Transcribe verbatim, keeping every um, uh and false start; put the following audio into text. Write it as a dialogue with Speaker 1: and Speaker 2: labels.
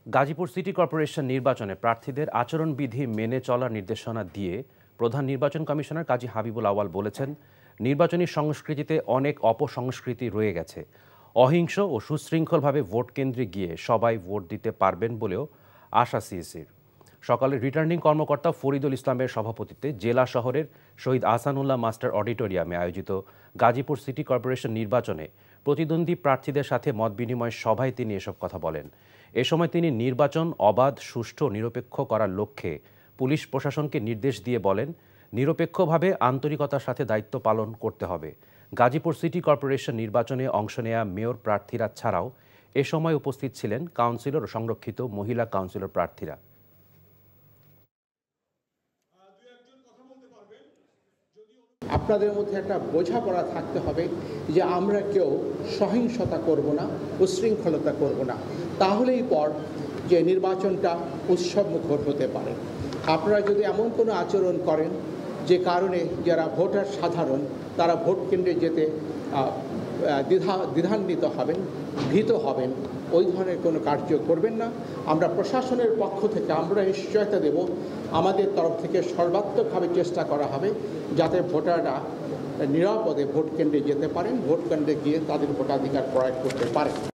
Speaker 1: Gazipur city corporation নির্বাচনে প্রার্থীদের আচরণবিধি মেনে চলার নির্দেশনা দিয়ে প্রধান নির্বাচন কমিশনার কাজী হাবিবুল আওয়াল বলেছেন, নির্বাচনী সংস্কৃতিতে অনেক অপসংস্কৃতি রয়ে গেছে। অহিংস ও সুশৃঙ্খলভাবে ভোট কেন্দ্রে গিয়ে সবাই ভোট দিতে পারবেন বলেও আশা সিইসির। সকালে রিটার্নিং কর্মকর্তা ফরিদুল ইসলামের সভাপতিত্বে জেলা শহরের শহীদ আহসানুল্লাহ মাস্টার অডিটোরিয়ামে আয়োজিত গাজীপুর সিটি কর্পোরেশন নির্বাচনে প্রতিদ্বন্দ্বী প্রার্থীদের সাথে মতবিনিময় সভায় তিনি এসব কথা বলেন। এ সময় তিনি নির্বাচন অবাধ, সুষ্ঠু, নিরপেক্ষ করার লক্ষ্যে পুলিশ প্রশাসনকে নির্দেশ দিয়ে বলেন, নিরপেক্ষভাবে আন্তরিকতার সাথে দায়িত্ব পালন করতে হবে। গাজীপুর সিটি কর্পোরেশন নির্বাচনে অংশ নেয়া মেয়র প্রার্থীরা ছাড়াও এ সময় উপস্থিত ছিলেন কাউন্সিলর ও সংরক্ষিত মহিলা কাউন্সিলর প্রার্থীরা।
Speaker 2: আপনাদের মধ্যে একটা বোঝাপড়া থাকতে হবে যে আমরা কেউ সহিংসতা করব না, উশৃঙ্খলতা করব না, তাহলেই পর যে নির্বাচনটা উৎসবমুখর হতে পারে। আপনারা যদি এমন কোনো আচরণ করেন যে কারণে যারা ভোটার সাধারণ তারা ভোট কেন্দ্রে যেতে দ্বিধা দ্বিধান্বিত হবেন, ভীত হবেন, ওই ধরনের কোনো কার্য করবেন না। আমরা প্রশাসনের পক্ষ থেকে আমরা নিশ্চয়তা দেব, আমাদের তরফ থেকে সর্বাত্মকভাবে চেষ্টা করা হবে যাতে ভোটাররা নিরাপদে ভোট কেন্দ্রে যেতে পারেন, ভোট কেন্দ্রে গিয়ে তাদের ভোটাধিকার প্রয়োগ করতে পারেন।